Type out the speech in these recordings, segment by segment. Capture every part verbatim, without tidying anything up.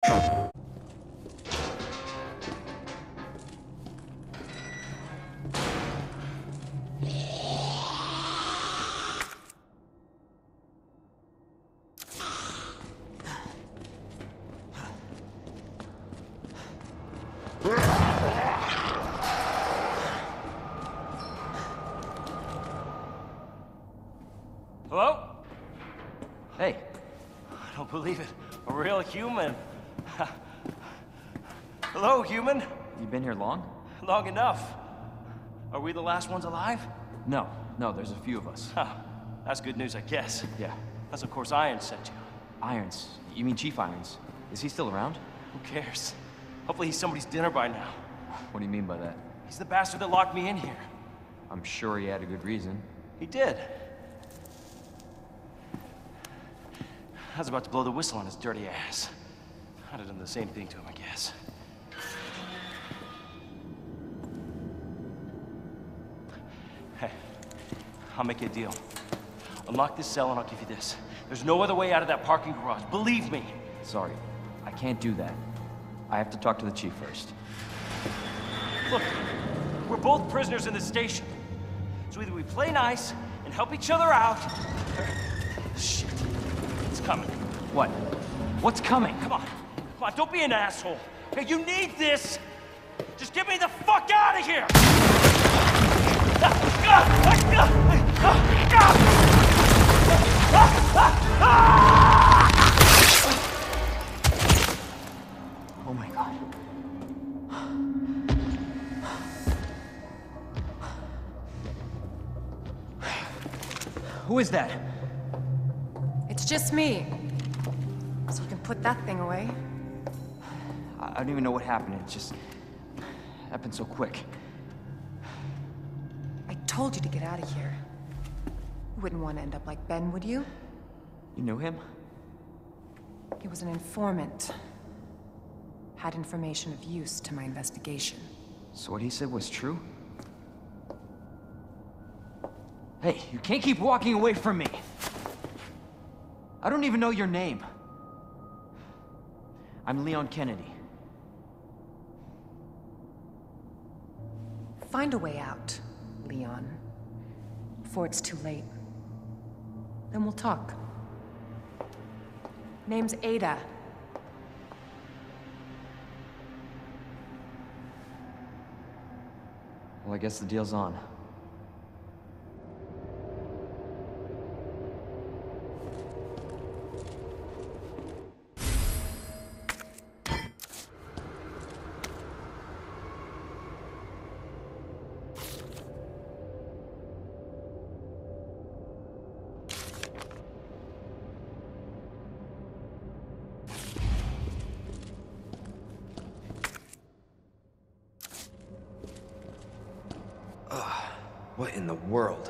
Hello? Hey. I don't believe it. A real human. Hello, human. You been here long? Long enough. Are we the last ones alive? No, no, there's a few of us. Huh. That's good news, I guess. Yeah. That's of course Irons sent you. Irons? You mean Chief Irons? Is he still around? Who cares? Hopefully he's somebody's dinner by now. What do you mean by that? He's the bastard that locked me in here. I'm sure he had a good reason. He did. I was about to blow the whistle on his dirty ass. I'd have done the same thing to him, I guess. Hey, I'll make you a deal. Unlock this cell and I'll give you this. There's no other way out of that parking garage, believe me. Sorry, I can't do that. I have to talk to the chief first. Look, we're both prisoners in this station. So either we play nice and help each other out, or... Shit. It's coming. What? What's coming? Come on. Come on, don't be an asshole. Hey, you need this. Just get me the fuck out of here! Oh my God. Who is that? It's just me. So you can put that thing away. I I don't even know what happened. It just happened so quick. I told you to get out of here. You wouldn't want to end up like Ben, would you? You knew him? He was an informant. Had information of use to my investigation. So what he said was true? Hey, you can't keep walking away from me! I don't even know your name. I'm Leon Kennedy. Find a way out, Leon. Before it's too late. Then we'll talk. Name's Ada. Well, I guess the deal's on. What in the world?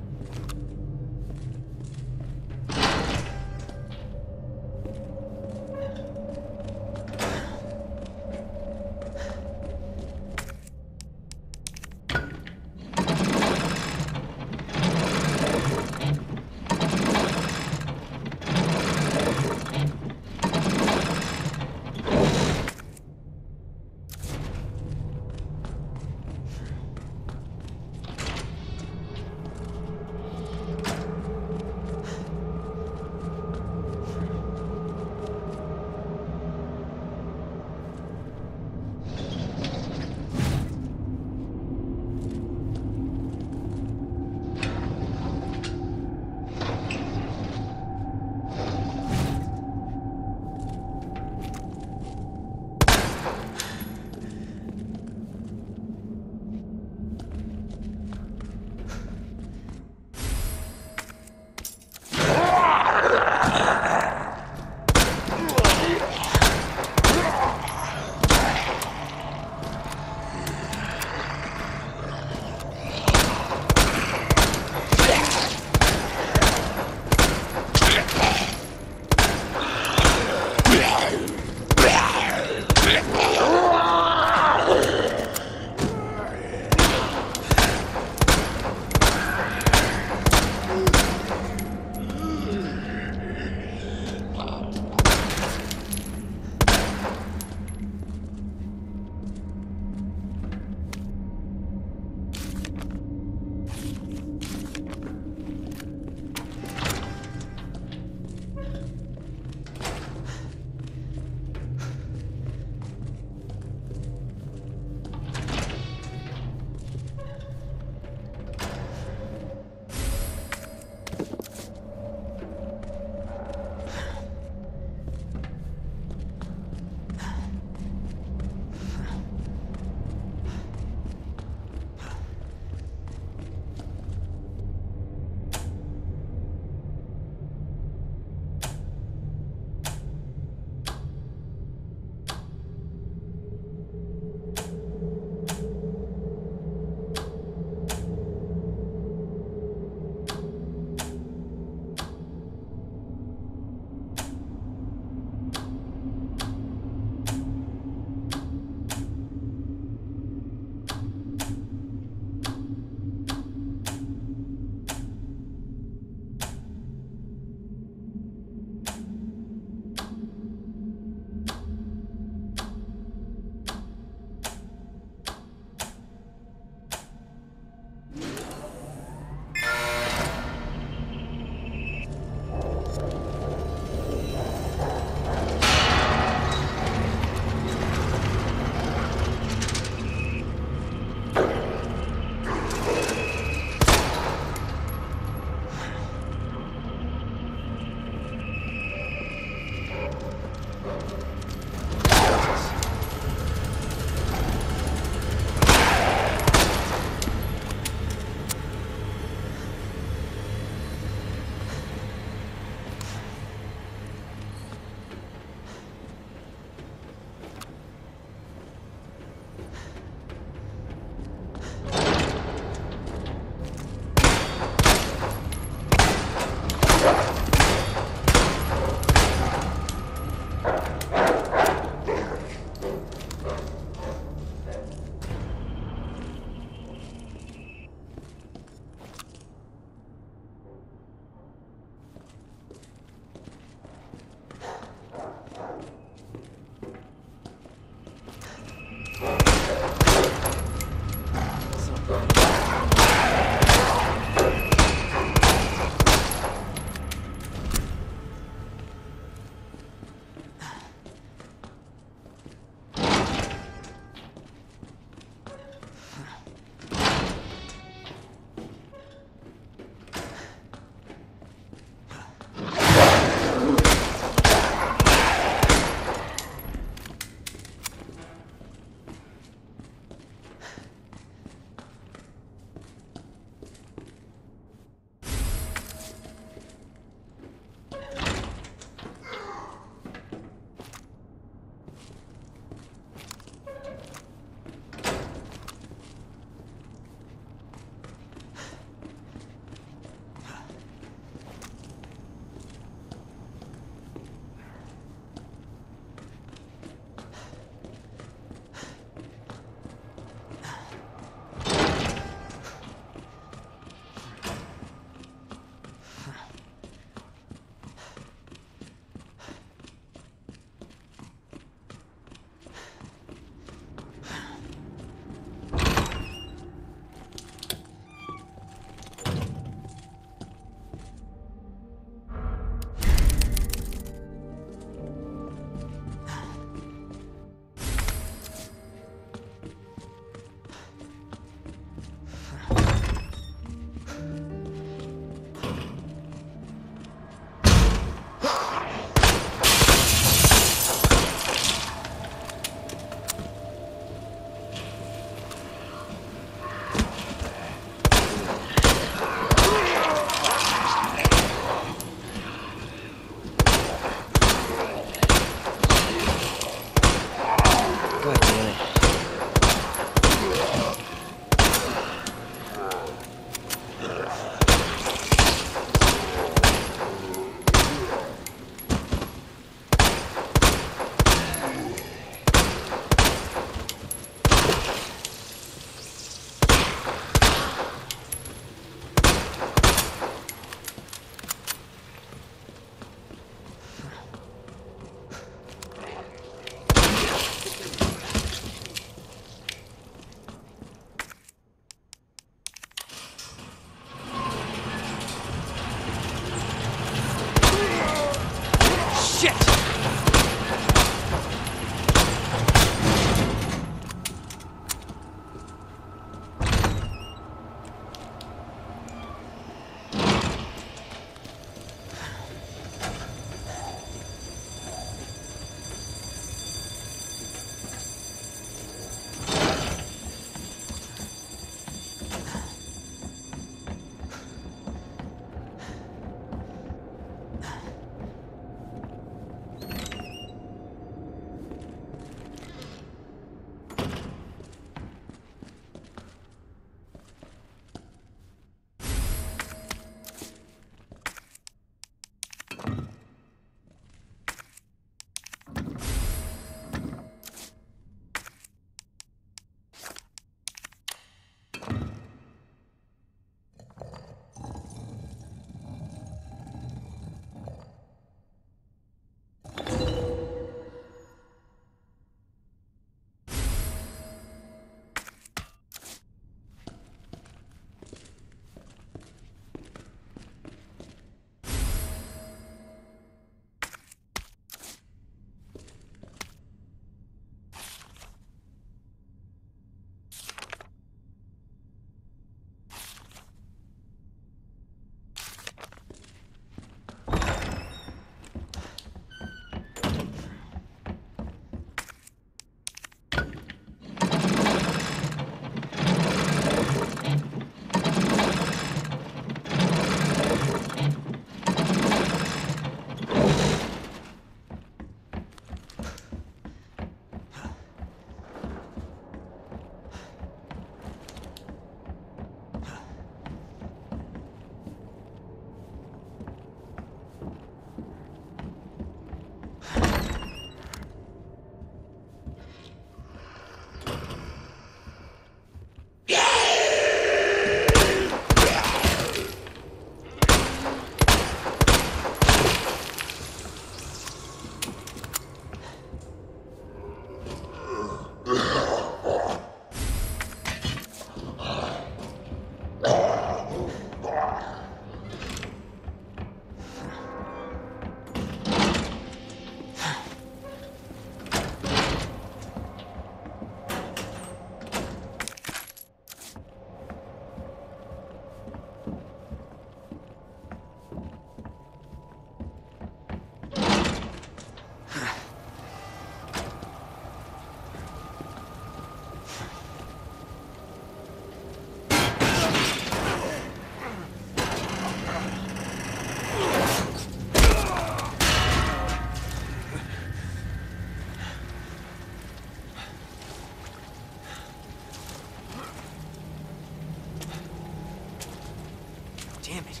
Damn it.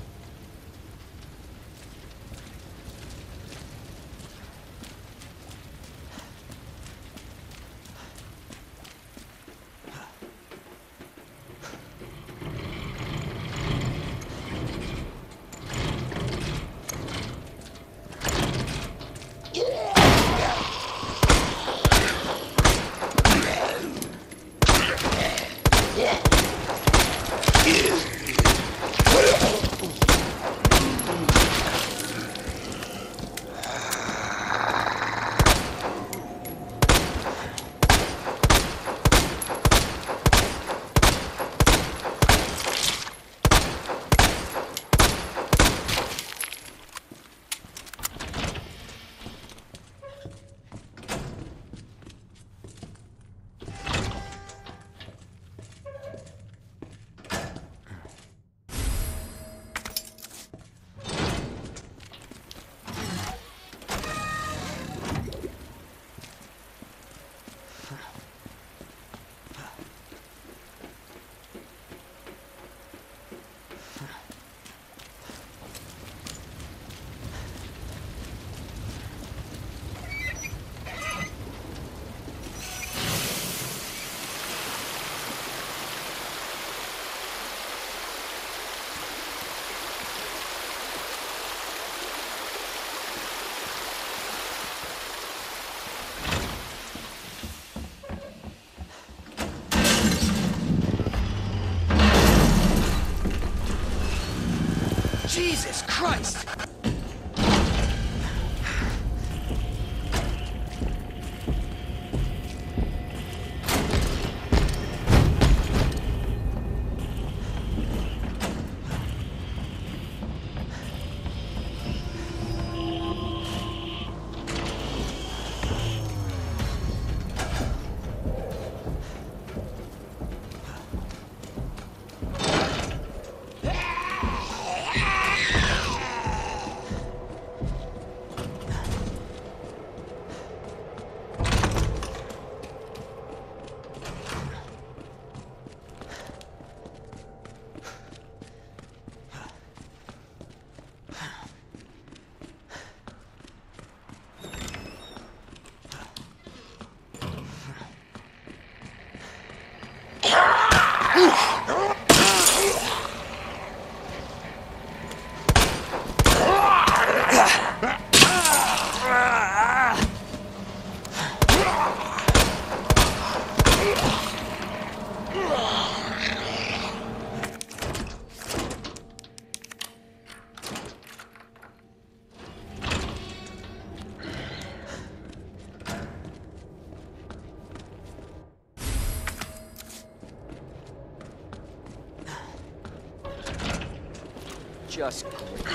Jesus Christ! Just great.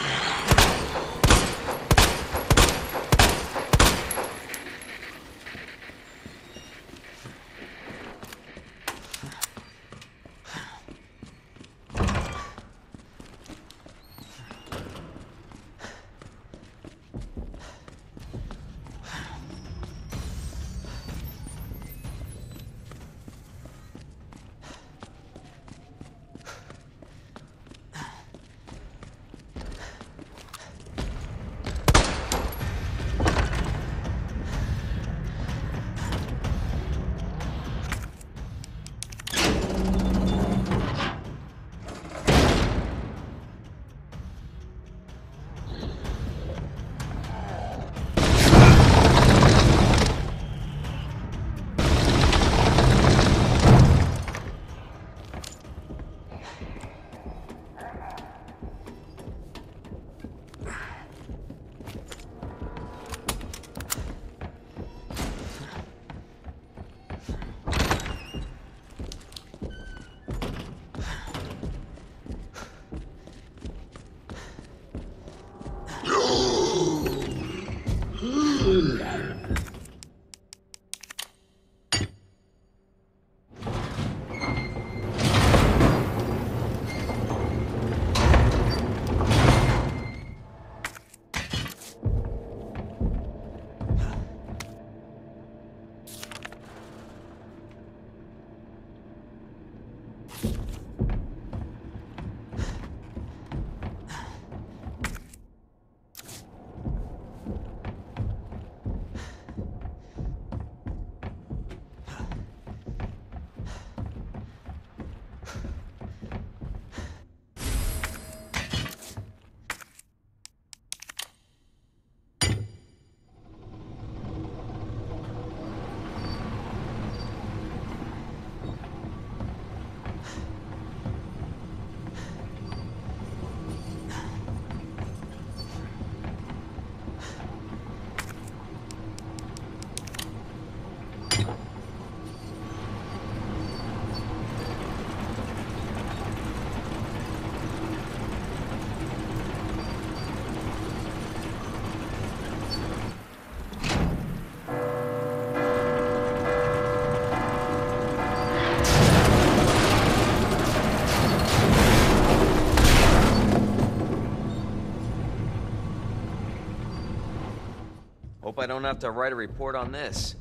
Hope I don't have to write a report on this.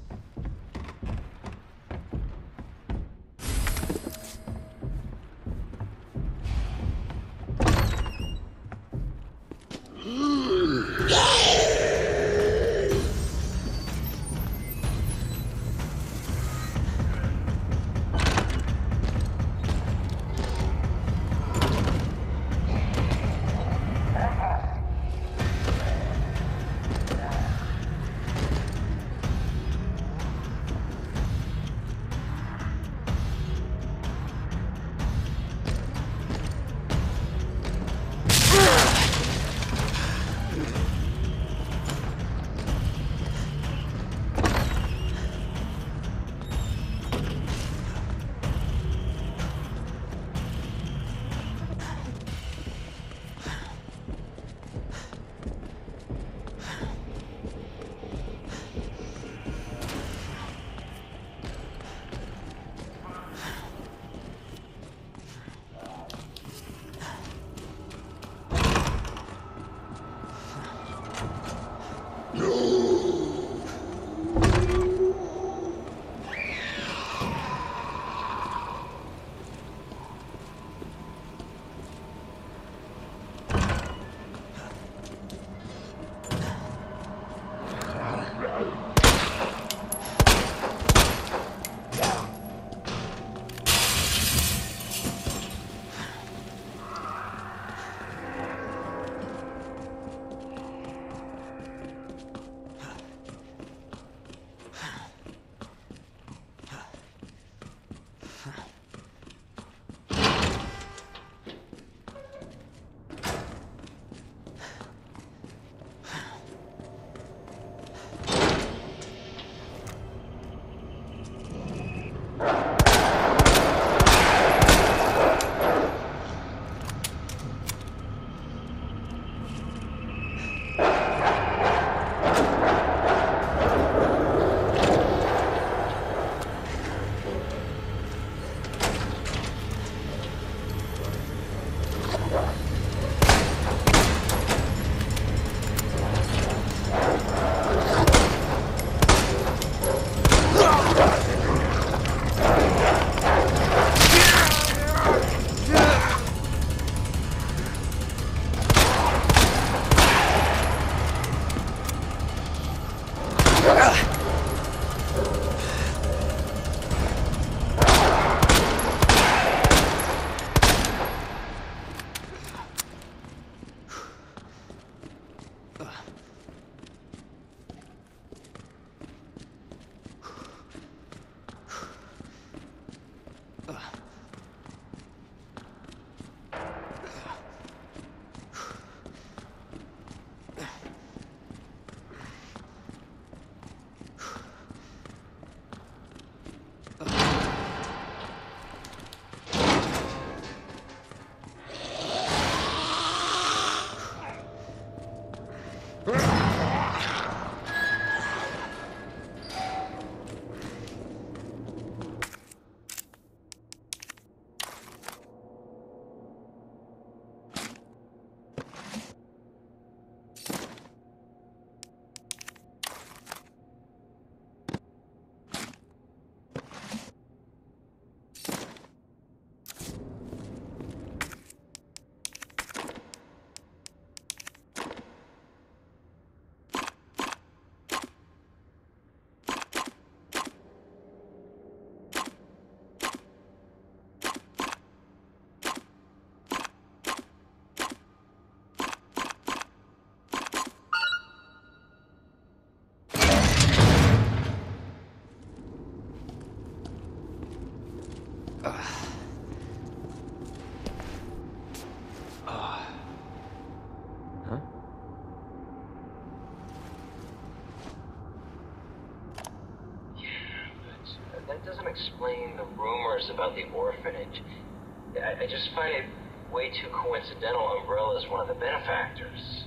That doesn't explain the rumors about the orphanage. I, I just find it way too coincidental Umbrella's one of the benefactors.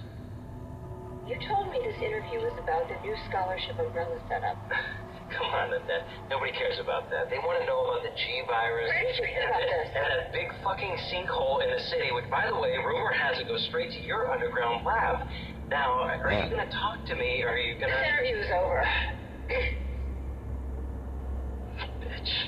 You told me this interview was about the new scholarship Umbrella set up. Come on, that nobody cares about that. They want to know about the G virus Where did you hear about this? and that big fucking sinkhole in the city, which, by the way, rumor has it goes straight to your underground lab. Now, are Yeah. you gonna talk to me, or are you gonna... This interview is over. Bitch.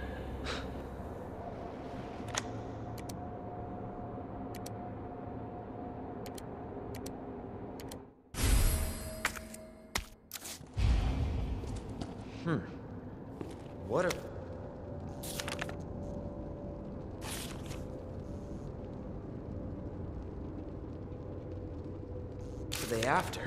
What a... What are they after?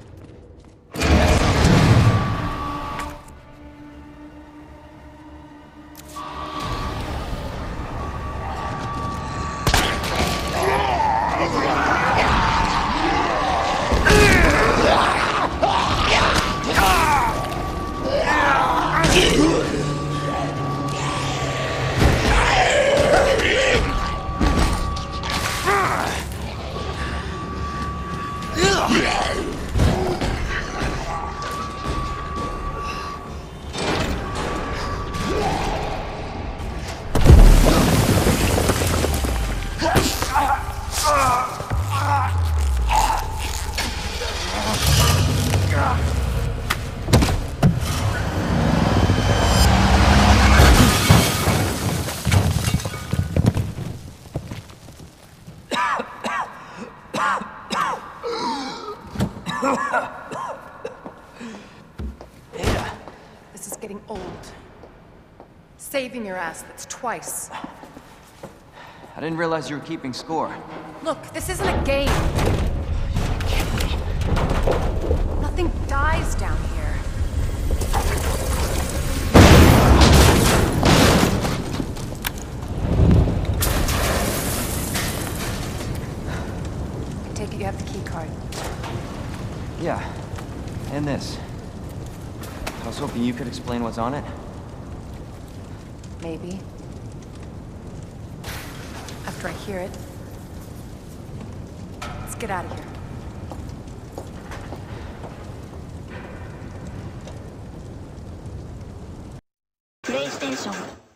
This is getting old. Saving your ass, that's twice. I didn't realize you were keeping score. Look, this isn't a game. Nothing dies down here. I take it you have the key card. Yeah, and this. I was hoping you could explain what's on it. Maybe. After I hear it. Let's get out of here. PlayStation